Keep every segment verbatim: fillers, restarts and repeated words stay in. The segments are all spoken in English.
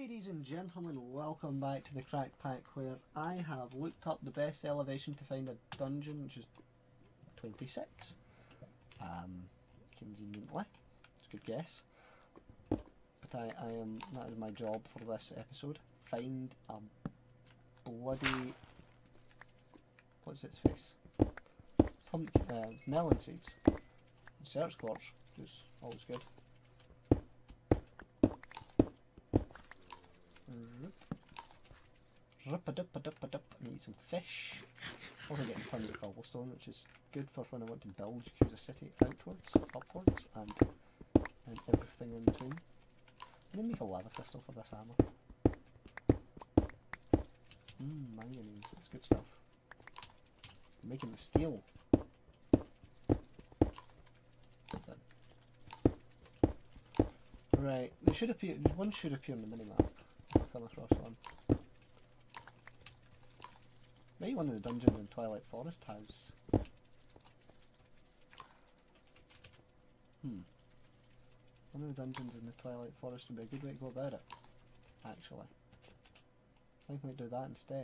Ladies and gentlemen, welcome back to the Crack Pack, where I have looked up the best elevation to find a dungeon, which is twenty-six. Um, conveniently. It's a good guess. But I, I am, that is my job for this episode. Find a bloody, what's its face? Pumpkin, uh, melon seeds. Search quartz, which is always good. Rup-a-dup-a-dup-a-dup. I need some fish. Also getting tons of cobblestone, which is good for when I want to build Yakuza City outwards, upwards, and, and everything in between. I'm going to make a lava crystal for this hammer. Mmm, manganese, that's good stuff. I'm making the steel. Right, they should appear, one should appear on the minimap. I'll come across one. Maybe one of the dungeons in Twilight Forest has... Hmm. One of the dungeons in the Twilight Forest would be a good way to go about it, actually. I think I might do that instead.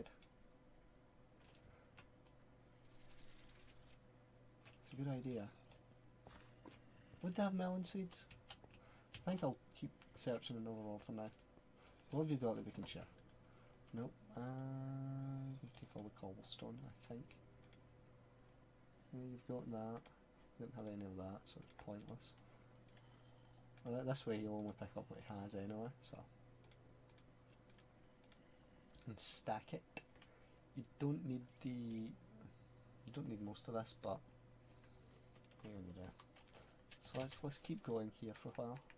It's a good idea. Would they have melon seeds? I think I'll keep searching in Overworld for now. What have you got that we can share? Nope. Uh, we take all the cobblestone, I think. Yeah, you've got that. You don't have any of that, so it's pointless. Well, this way you'll only pick up what he has anyway, so. And stack it. You don't need the... You don't need most of this, but... Yeah, you do. So let's, let's keep going here for a while.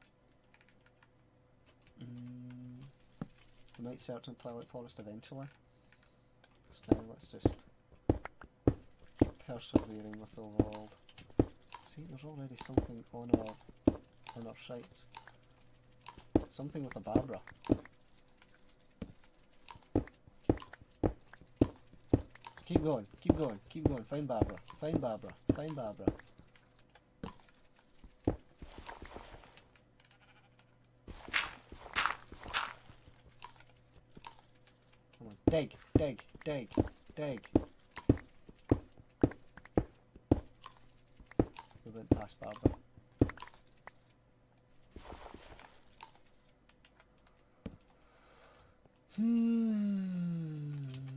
Mm. We might search in Twilight Forest eventually. So now let's just keep persevering with the Overworld. See, there's already something on our on our sites. Something with a Barbara. Keep going, keep going, keep going. Find Barbara, find Barbara, find Barbara. Dig, dig, dig, dig. We went past Barbara. Hmm.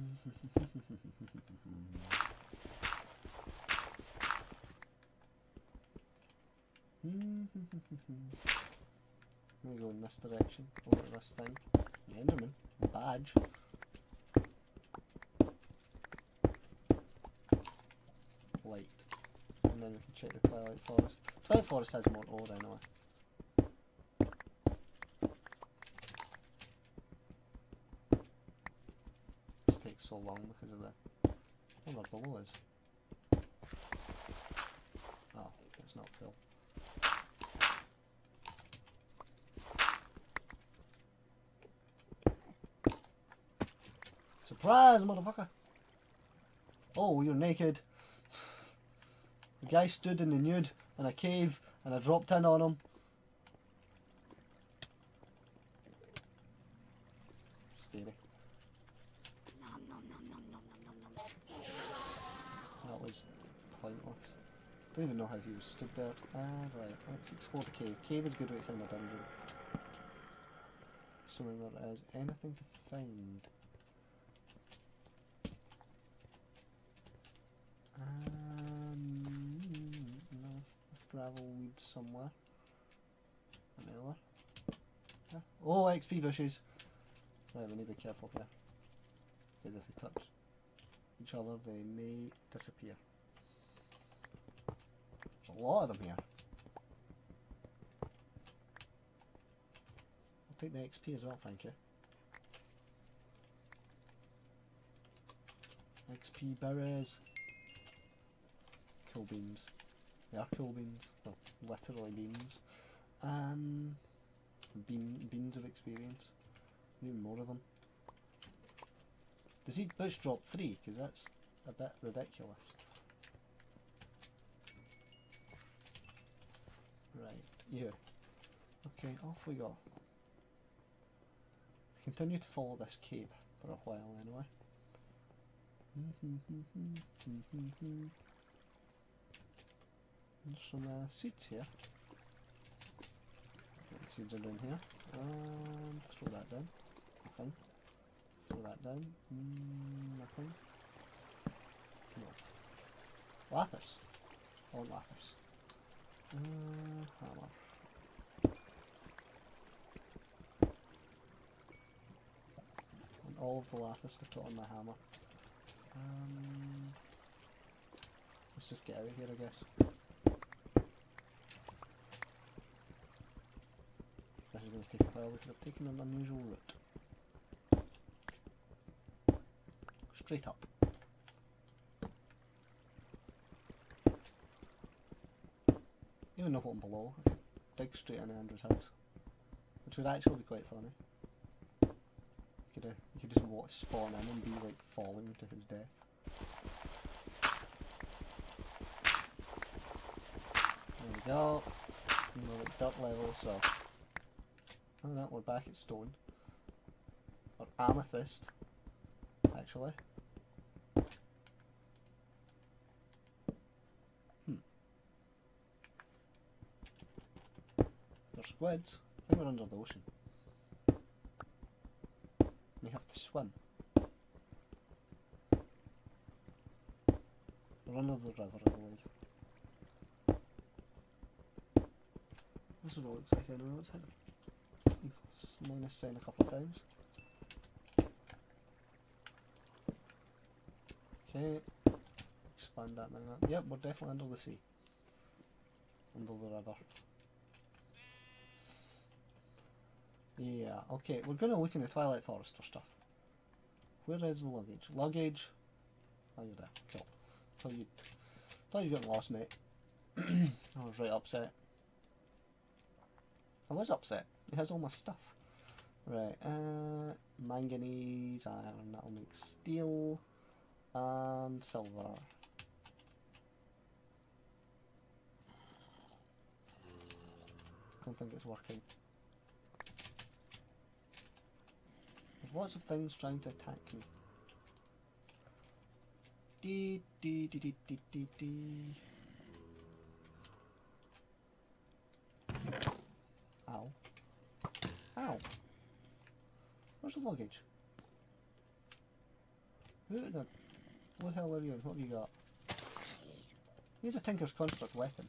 I'm gonna go in this direction, over this thing. The Enderman, a badge. Light. And then we can check the Twilight Forest. Twilight Forest has more ore anyway. This takes so long because of the... Oh, the below is. Oh, it's not full. Surprise, motherfucker! Oh, you're naked. The guy stood in the nude in a cave and I dropped in on him. Scary. That was pointless. Don't even know how he was stood there. Ah, right, let's explore the cave. Cave is a good way to find a dungeon. Assuming there is anything to find. Um, no, let's gravel weed somewhere. Another. Yeah. Oh, X P bushes! Right, we need to be careful here. Because if they touch each other, they may disappear. There's a lot of them here. I'll take the X P as well, thank you. X P berries. Cool beans. They are cool beans. Well, literally beans. Um, bean, beans of experience. Need more of them. Does each bush drop three? Because that's a bit ridiculous. Right, you. Okay, off we go. Continue to follow this cave for a while anyway. There's some uh, seeds here. The seeds are down here. And throw that down. Nothing. Throw that down. Mm, nothing. No. Lapis. I want lapis. Uh, hammer. And all of the lapis to put on my hammer. Um, let's just get out of here, I guess. This is going to take a while. We could have taken an unusual route. Straight up. Even know what I'm below. I could dig straight into Andrew's house, which would actually be quite funny. You could, uh, you could just watch spawn in and be like falling to his death. There we go. And we're at dirt level, so. Oh no, we're back at stone. Or amethyst, actually. Hmm. There's squids. I think we're under the ocean. We have to swim. We're under the river, I believe. This is what it looks like anyway. Let's hit it. Minus sign a couple of times. Okay. Expand that minute. Yep, we're definitely under the sea. Under the river. Yeah, okay, we're going to look in the Twilight Forest for stuff. Where is the luggage? Luggage. Oh, you're there. Cool. Thought you'd, thought you'd gotten lost, mate. I was right upset. I was upset. He has all my stuff. Right, uh, manganese, iron, that'll make steel, and silver. Don't think it's working. There's lots of things trying to attack me. Dee dee dee dee dee dee dee. Ow. Ow. Where's the luggage? Who the, what the hell are you and what have you got? Here's a Tinker's Construct weapon.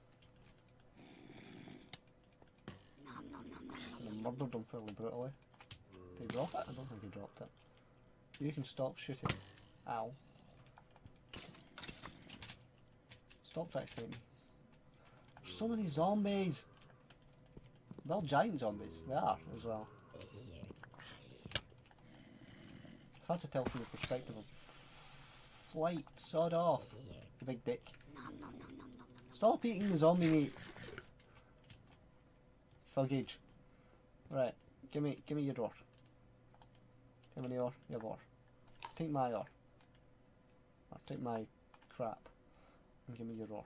I murdered him fairly brutally. Did he drop it? I don't think he dropped it. You can stop shooting. Ow. Stop trying to snipe me. There's so many zombies! They're giant zombies. They are, as well. It's hard to tell from the perspective of flight. Sod off, you big dick. Stop eating the zombie meat. Fuggage. Right, give me, give me your ore. Give me your, your ore. Take my ore. Or take my crap. And give me your ore.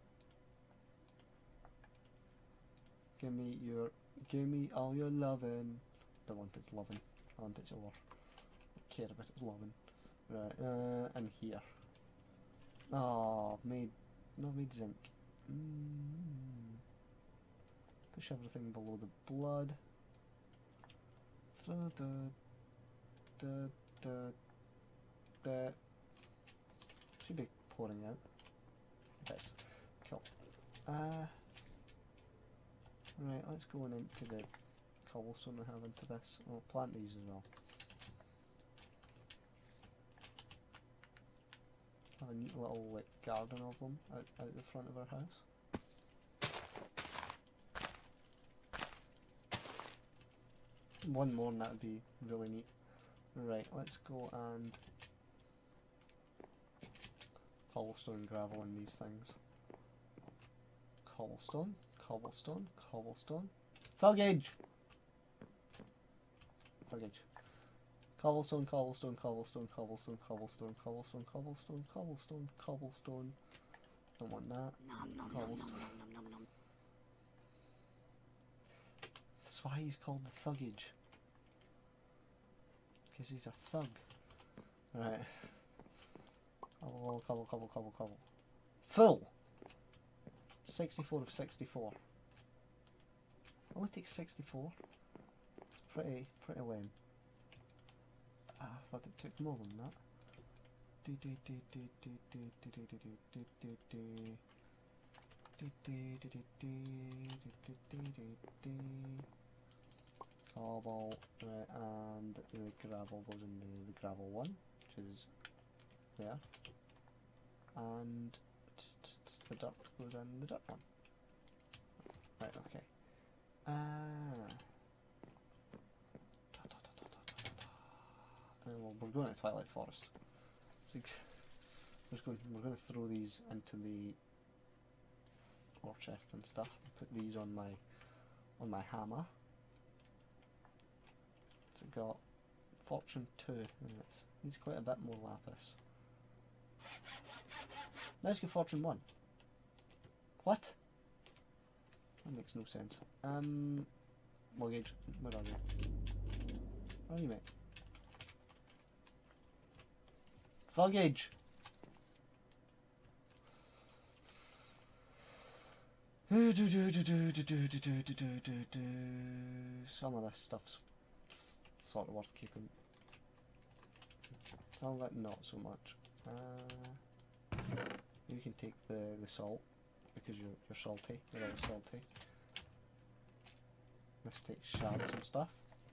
Give me your, give me all your loving. Don't want its loving. I want its ore. Don't care about its loving. Right, uh, and here. Oh, I've made, no, I've made zinc. Mm. Push everything below the blood. Da, da, da, da, da. Should be pouring out. It is. Cool. Uh, right, let's go on into the cobblestone we have into this. We'll plant these as well. Have a neat little like garden of them out, out the front of our house. One more and that would be really neat. Right, let's go and cobblestone and gravel in these things. Cobblestone, cobblestone, cobblestone. Thuggage! Thuggage. Cobblestone, cobblestone, cobblestone, cobblestone, cobblestone, cobblestone, cobblestone, cobblestone, cobblestone. Don't want that. Cobblestone. That's why he's called the Thuggage. because he's a thug. Right. Cobble, cobble, cobble, cobble, cobble. Full! sixty-four of sixty-four. Only takes sixty-four. It's pretty, pretty lame. Ah, I thought it took more than that. Do do do do do do do do do do do do. Do do do do do do do do do. Cobble, right, and the gravel goes into the gravel one, which is there. And the dirt goes in the dirt one. Right, okay. Ah. Da, da, da, da, da, da, da. Uh, well, we're going to Twilight Forest. So we're going, we're going to throw these into the ore chest and stuff. Put these on my on my hammer. So we've got fortune two. And it needs quite a bit more lapis. Now let's get fortune one. What? That makes no sense. Um, luggage. Where are you? Where are you, mate? Luggage. Some of this stuff's sort of worth keeping. Some of it not so much. Uh, you can take the the salt because you're you're salty. You're always salty. This takes shards and stuff.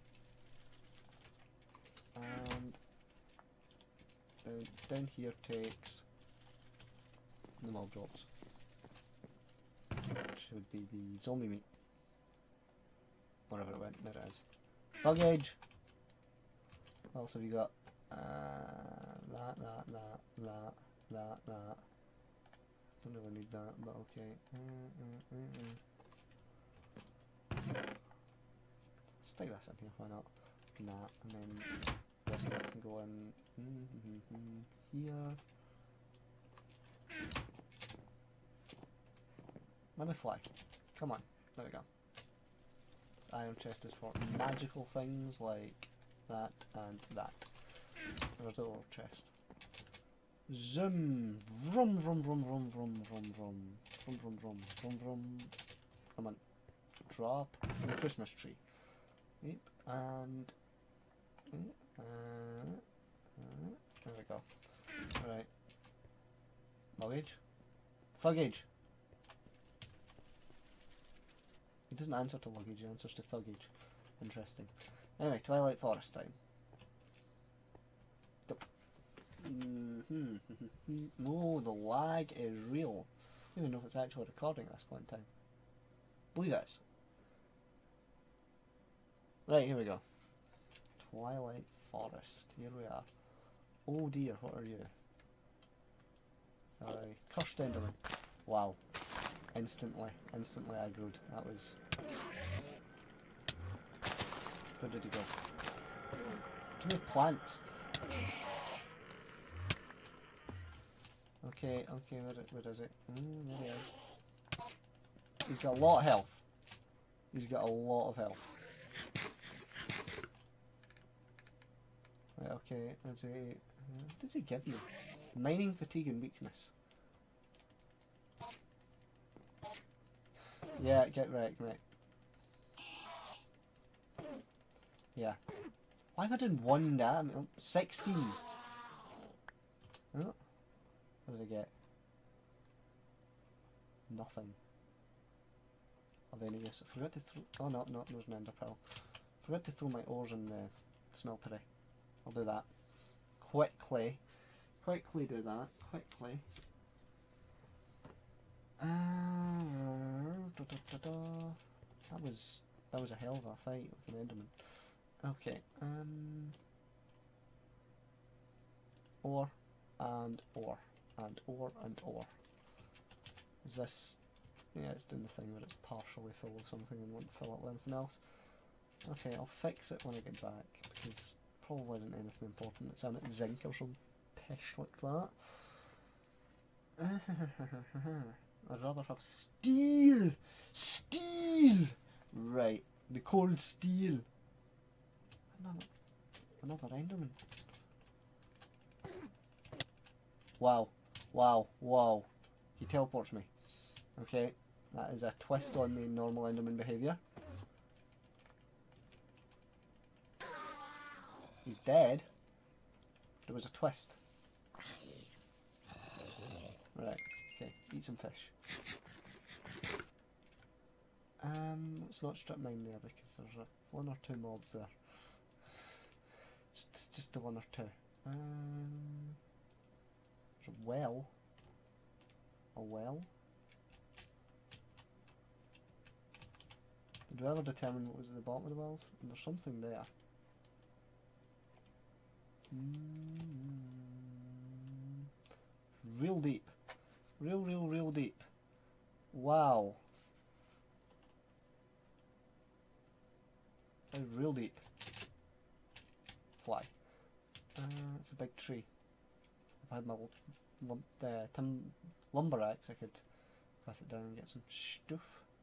And down, down here takes the mob drops, which would be the zombie meat. Wherever it went, there it is. Luggage! What else have you got? Uh, that, that, that, that, that, that. Don't really need that, but okay. Mm, mm, mm, mm. Stick this in here, why not? That, and then the rest of it can go in mm, mm, mm, here. Let me fly. Come on. There we go. This iron chest is for magical things like that and that. There's the ore chest. Zoom! Vroom, vroom, vroom, vroom, vroom, vroom, vroom. Vroom, vroom, vroom, vroom, vroom. Come on. Drop the Christmas tree. Yep, and... Uh, uh, there we go. Alright. Luggage? Thuggage! He doesn't answer to luggage, he answers to thuggage. Interesting. Anyway, Twilight Forest time. Mm-hmm. Oh, the lag is real. I don't even know if it's actually recording at this point in time. Believe it is. Right, here we go. Twilight Forest. Here we are. Oh dear, what are you? Uh, cursed Enderman. Wow. Instantly, instantly aggroed. That was... Where did he go? Too many plants. Okay, okay, where, where is it? Mm, there he is. He's got a lot of health. He's got a lot of health. Right, okay, let's see. What does he give you? Mining, fatigue and weakness. Yeah, get wrecked, mate. Yeah. Why am I doing one damage? Oh, sixteen! Oh. What did I get? Nothing. Of any use. I forgot to throw... Oh no, no, there's an ender pearl. Forgot to throw my ores in the smeltery. I'll do that. Quickly. Quickly do that. Quickly. Uh, da, da, da, da. That was that was a hell of a fight with an Enderman. Okay. Um. Ore and ore and ore and ore. Is this? Yeah, it's doing the thing where it's partially full of something and won't fill up with anything else. Okay, I'll fix it when I get back because it probably isn't anything important. It's on zinc or some pish like that. I'd rather have steel! Steel! Right, the cold steel. Another. Another Enderman. Wow. Wow. Wow. He teleports me. Okay. That is a twist on the normal Enderman behaviour. He's dead. There was a twist. Right. Okay. Eat some fish. Um, let's not strip mine there because there's a, one or two mobs there. Just, just the one or two. Um, there's a well. A well? Did we ever determine what was at the bottom of the wells? And there's something there. Mm, real deep. Real, real, real deep. Wow. That is real deep. Fly. Uh, it's a big tree. If I had my lump, uh, tim lumber axe, I could cut it down and get some stuff.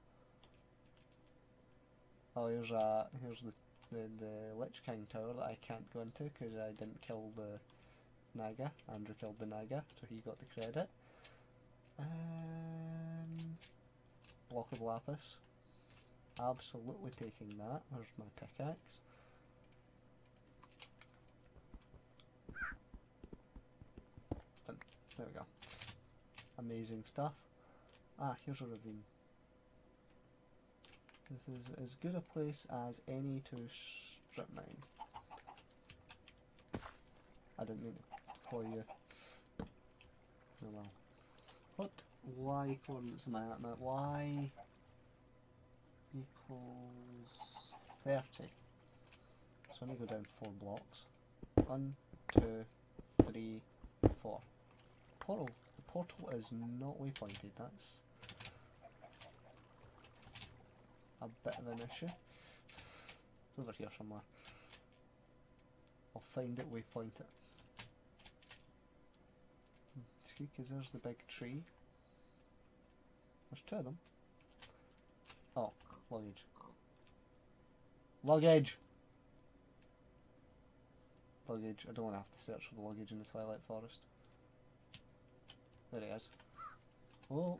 Oh, here's a here's the the, the Lich King tower that I can't go into because I didn't kill the Naga. Andrew killed the Naga, so he got the credit. Um, block of lapis. Absolutely taking that. Where's my pickaxe? And there we go. Amazing stuff. Ah, here's a ravine. This is as good a place as any to strip mine. I didn't mean to call you. Oh well. What y coordinates am I at now? Y equals thirty. So I'm going to go down four blocks. One, two, three, four. Portal. The portal is not waypointed. That's a bit of an issue. It's over here somewhere. I'll find it, waypoint it. It's good because there's the big tree. There's two of them. Oh, luggage. Luggage! Luggage. I don't want to have to search for the luggage in the Twilight Forest. There it is. Oh!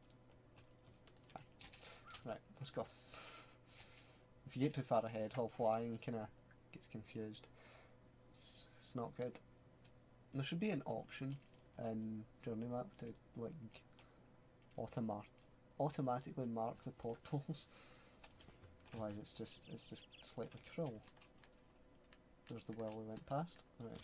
Right, let's go. If you get too far ahead while flying, you kind of gets confused. It's, it's not good. There should be an option in Journey Map to like automat automatically mark the portals. Otherwise, it's just it's just slightly cruel. There's the well we went past. Right.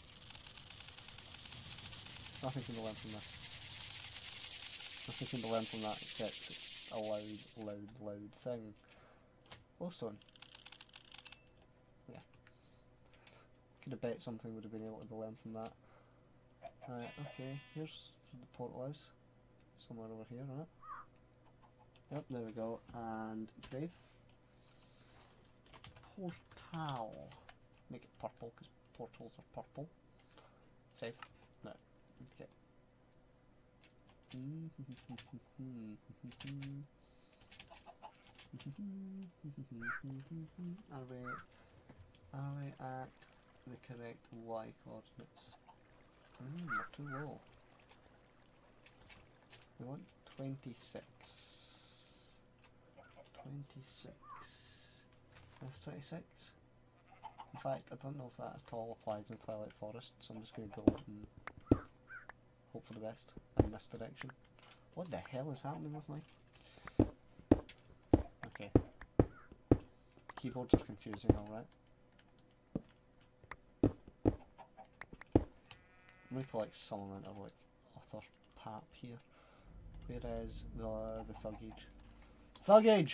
Nothing can be learned from this. Nothing can be learned from that except it's a loud, loud, loud thing. Glowstone. Yeah. Could have bet something would have been able to be learned from that. Right, okay, here's the portal is. Somewhere over here, right? Yep, there we go. And Dave. Portal. Make it purple because portals are purple. Save. No. Okay. Are we, are we at the correct Y coordinates? Mm, we're too low. We want twenty-six. twenty-six. That's twenty-six. In fact, I don't know if that at all applies in Twilight Forest, so I'm just going to go and hope for the best in this direction. What the hell is happening with my... Okay. Keyboards are confusing, alright. I'm going to collect some amount of like author pap here. Where is the, the thuggage? Thuggage!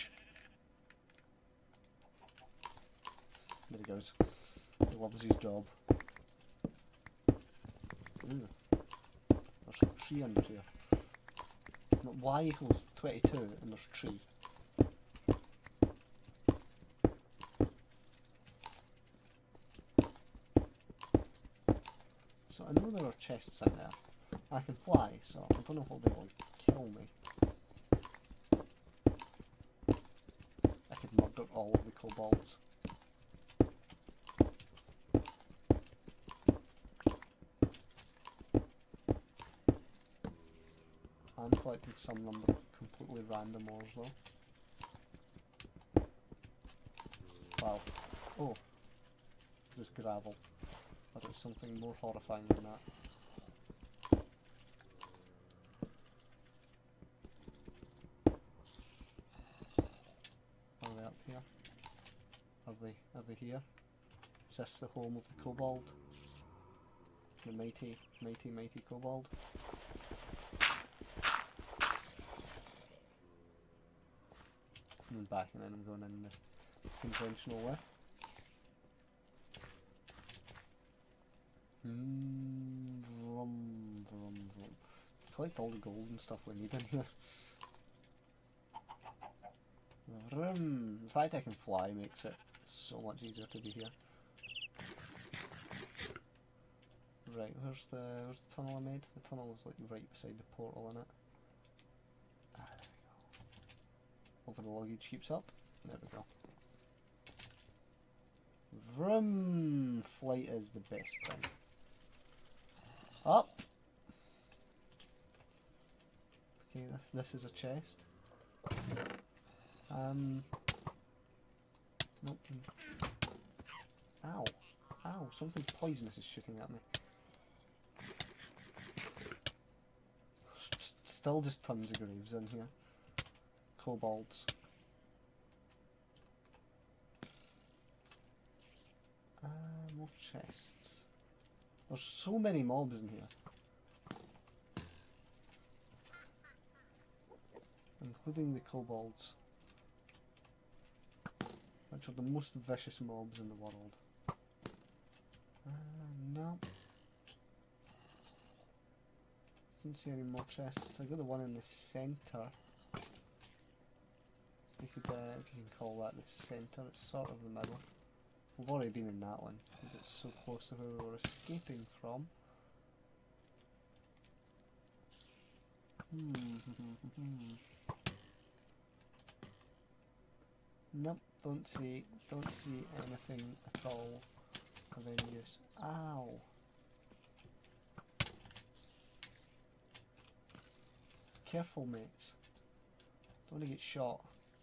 There he goes. He loves his job. Ooh. There's a tree under here. Y equals twenty-two and there's tree. So I know there are chests in there. I can fly, so I don't know if they'll be able to kill me. I could murder all of the kobolds. am collecting some number of completely random ores though. Wow. Oh. Just gravel. But it was something more horrifying than that. Are they up here? Are they, are they here? Is this the home of the kobold? The mighty, mighty, mighty kobold? I'm back and then I'm going in the conventional way. Mm, vroom, vroom, vroom. Collect all the gold and stuff we need in here. Vroom. The fact I can fly makes it so much easier to be here. Right, where's the where's the tunnel I made? The tunnel is like right beside the portal in it. Ah, there we go. Hopefully the luggage keeps up. There we go. Vroom! Flight is the best thing. Up! Okay, this, this is a chest. Um. Nope. Ow. Ow, something poisonous is shooting at me. S still just tons of graves in here. Kobolds. Uh, more chests. There's so many mobs in here. Including the kobolds. Which are the most vicious mobs in the world. Uh, no. Didn't see any more chests. I got the one in the centre. You could, uh, if you can call that the centre, it's sort of the middle. We've already been in that one, because it's so close to where we were escaping from. Hmm. Nope, don't see, don't see anything at all of any use. Ow! Careful, mates. Don't want to get shot.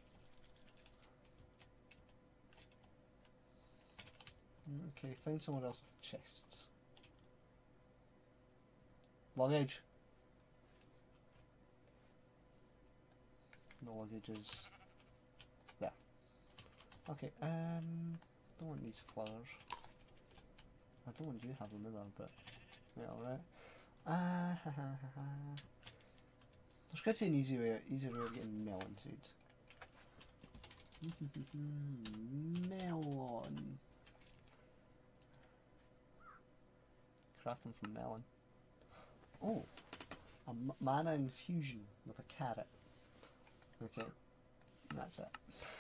Okay, find somewhere else with chests. Luggage. No luggages. There. Okay, um, don't want these flowers. I don't want you to have them either, but yeah, alright. Ah, ha, ha, ha, ha. There's got to be an easy way, easier way of getting melon seeds. Melon. Craft them from melon. Oh, a m mana infusion with a carrot. Okay, that's it.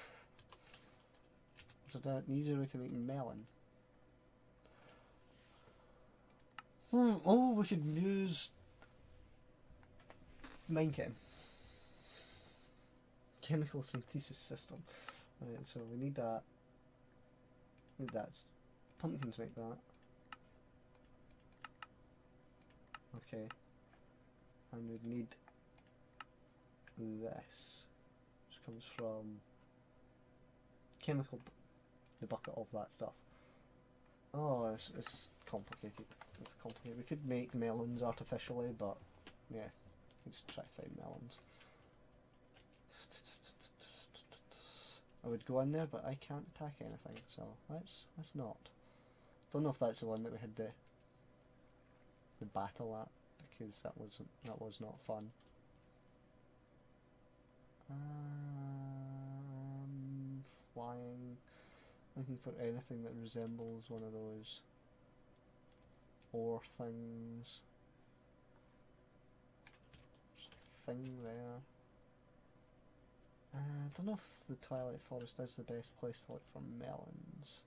So an easier way to make melon. Hmm. Oh, we could use Minechem. Chemical synthesis system. Right, so we need that. Need that. Pumpkins make that. Okay. And we'd need this. Which comes from chemical, the bucket of that stuff. Oh, it's, it's complicated. It's complicated. We could make melons artificially, but yeah, we just try to find melons. I would go in there, but I can't attack anything, so let's let's not. Don't know if that's the one that we had the the battle at, because that wasn't that was not fun. Um, flying. Looking for anything that resembles one of those ore things. There's a thing there. Uh, I don't know if the Twilight Forest is the best place to look for melons.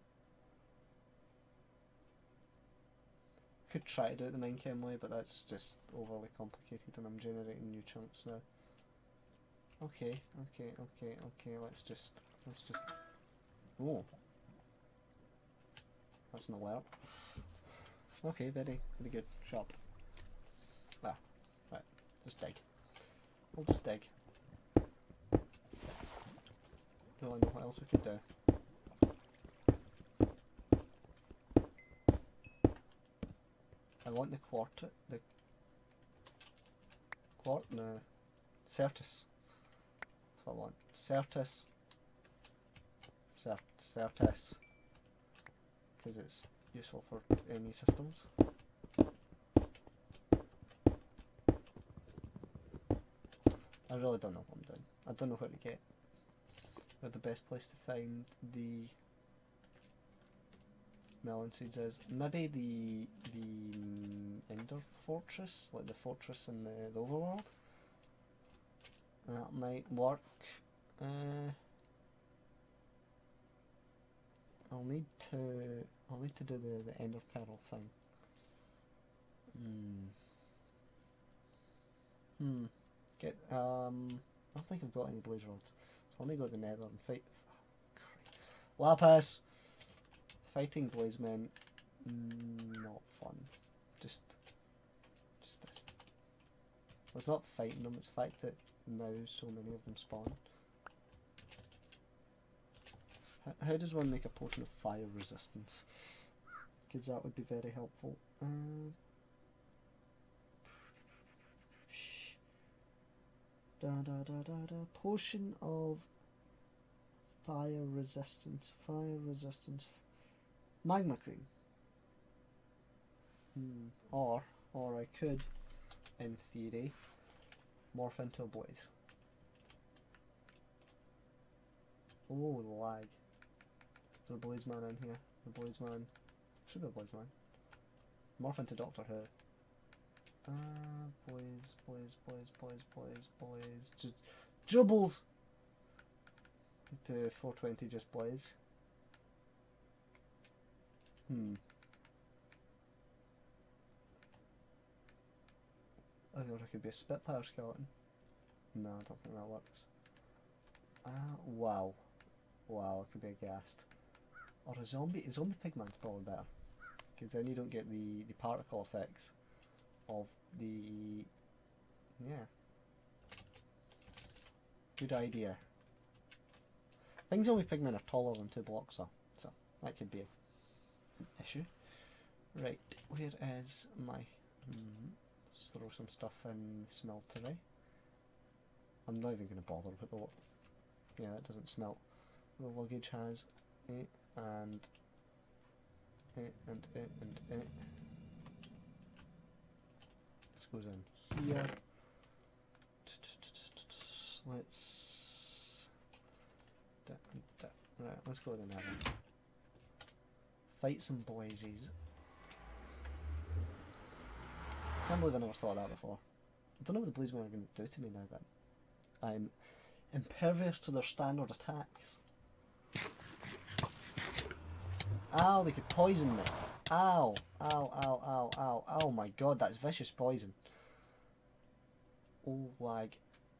Could try to do it the Minechem way, but that's just overly complicated and I'm generating new chunks now. Okay, okay, okay, okay, let's just, let's just, oh. That's an alert. Okay, very, very good. Sharp. Ah, right, just dig. we'll just dig. Don't really know what else we could do. I want the quarter, the quart, no, Certus. That's what I want. Certus. Cert, Certus. Because it's useful for any systems. I really don't know what I'm doing. I don't know where to get. Where the best place to find the melon seeds is. Maybe the the Ender Fortress, like the fortress in the, the overworld. That might work. Uh, I'll need to I'll need to do the, the Ender Pearl thing. Hmm. Hmm. Get um I don't think I've got any blaze rods. So let me go to the nether and fight. Oh, Lapis! Fighting blaze men, mm, not fun. Just just this. Well, it's not fighting them, it's the fact that now so many of them spawn. H how does one make a potion of fire resistance? Because that would be very helpful. Uh, Da da da da da. Potion of fire resistance. Fire resistance. Magma cream. Hmm. Or, or I could, in theory, morph into a blaze. Oh, the lag. Is there a blaze man in here? The blaze man. Should be a blaze man. Morph into Doctor Who. Ah, blaze, blaze, blaze, blaze, blaze, blaze. Just dribbles to four twenty. Just blaze. Hmm. I thought I could be a Spitfire skeleton. No, I don't think that works. Ah, wow, wow, I could be a ghast or a zombie. A zombie pigman's probably better because then you don't get the the particle effects of the, yeah, good idea. Things only pigmen are taller than two blocks though, so that could be an issue. Right, where is my, hmm, let's throw some stuff in the smeltery. I'm not even going to bother with the, yeah, it doesn't smelt. The luggage has it and it and it and it. Goes in here. Let's da, da. Right, let's go to the nether. Fight some blazes. Can't believe I never thought of that before. I don't know what the blazemen are going to do to me now then. I'm impervious to their standard attacks. Ow, they could poison me. Ow, ow, ow, ow, ow, oh my god, that's vicious poison. Oh, lag.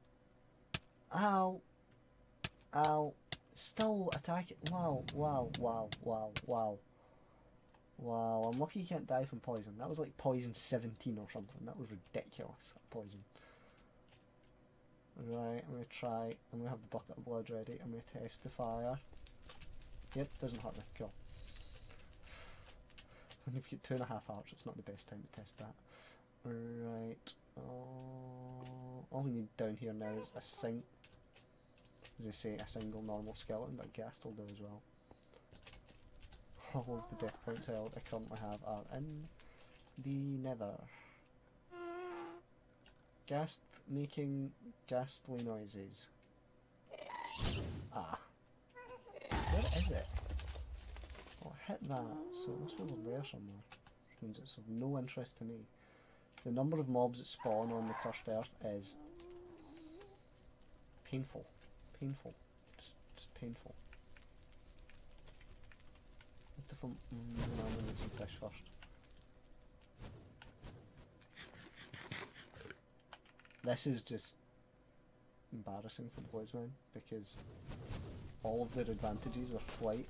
Ow, ow, still attacking. Wow, wow, wow, wow, wow. Wow, I'm lucky you can't die from poison. That was like poison seventeen or something. That was ridiculous, poison. Right, I'm going to try, I'm going to have the bucket of blood ready. I'm going to test the fire. Yep, doesn't hurt me, cool. When you've got two and a half hearts, it's not the best time to test that. Right. Oh, all we need down here now is a sing. As I say, a single normal skeleton, but ghast will do as well. All of the death points held I currently have are in the nether. Ghast making ghastly noises. Ah. Where is it? Oh, I hit that, so it must be over there somewhere. Which means it's of no interest to me. The number of mobs that spawn on the cursed earth is painful. Painful. Just, just painful. What if I'm... Mm, no, I'm gonna need some fish first. This is just embarrassing for the blazemen because all of their advantages are flight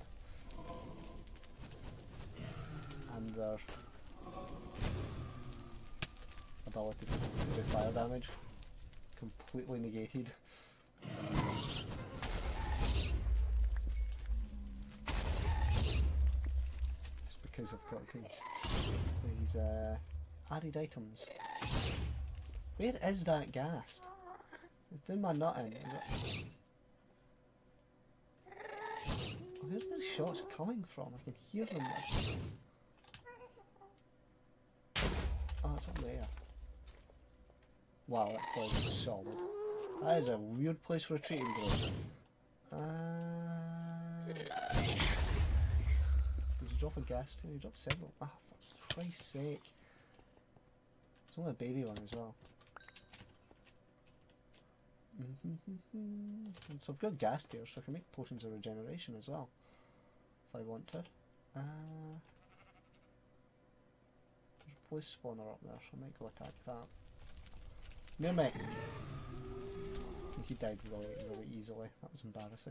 and their ability to do fire damage completely negated. Just because I've got these, these uh, added items. Where is that ghast? It's doing my nut in. Oh, where's the shots coming from? I can hear them. Oh, it's up there. Wow, that place is solid. That is a weird place for a tree to grow. Uh, did you drop a gas too? You dropped several. Ah, for Christ's sake. It's only a baby one as well. And so I've got gas here, so I can make potions of regeneration as well, if I want to. Uh, there's a police spawner up there, so I might go attack that. Near me! I think he died really, really easily. That was embarrassing.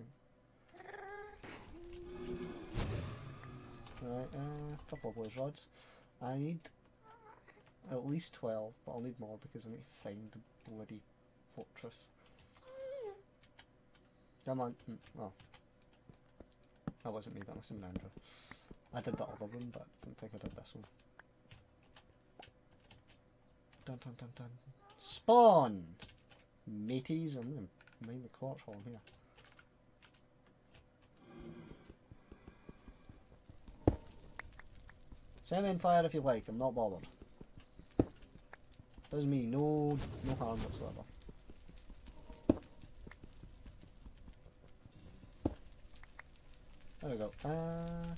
Right, a uh, couple of blaze rods. I need at least twelve, but I'll need more because I need to find the bloody fortress. Come on. Mm, oh. That wasn't me, that must have been Andrew. I did the other one, but I didn't think I did this one. Dun dun dun dun. Spawn! Mateys, I'm going to mine the quartz hole here. Set me on fire if you like, I'm not bothered. Does me no, no harm whatsoever. There we go. Uh,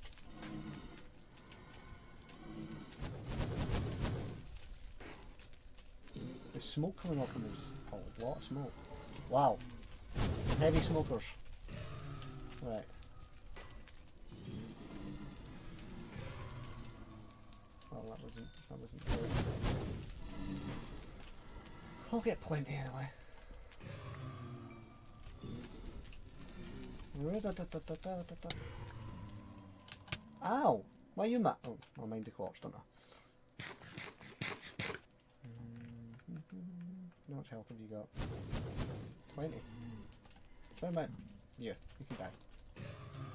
there's smoke coming up and there's a lot of smoke. Wow. Heavy smokers. Right. Well, that wasn't, that wasn't good. I'll get plenty anyway. Ow! Why are you mad? Oh, I'll mind the quartz, don't I? How much health have you got? twenty. Turn about. Yeah, you can die.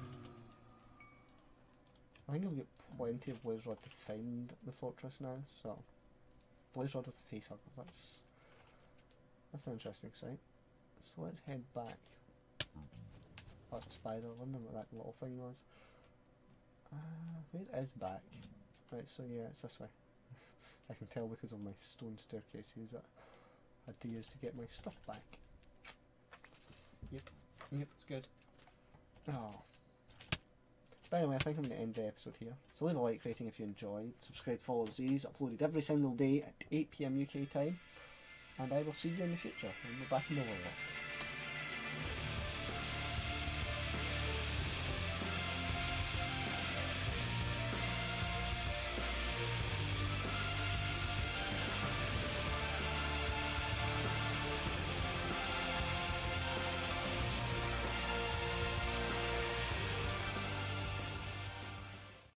I think I've got plenty of blaze rod to find the fortress now, so. Blaze rod with a face hugger, that's. That's an interesting sight. So let's head back. That's a spider, I wonder what that little thing was. Uh, where is back? Right, so yeah, it's this way. I can tell because of my stone staircases that I had to use to get my stuff back. Yep, yep, it's good. Oh. But anyway, I think I'm going to end the episode here. So leave a like rating if you enjoyed. Subscribe, follow the series, uploaded every single day at eight p m U K time. And I will see you in the future when we're back in the world.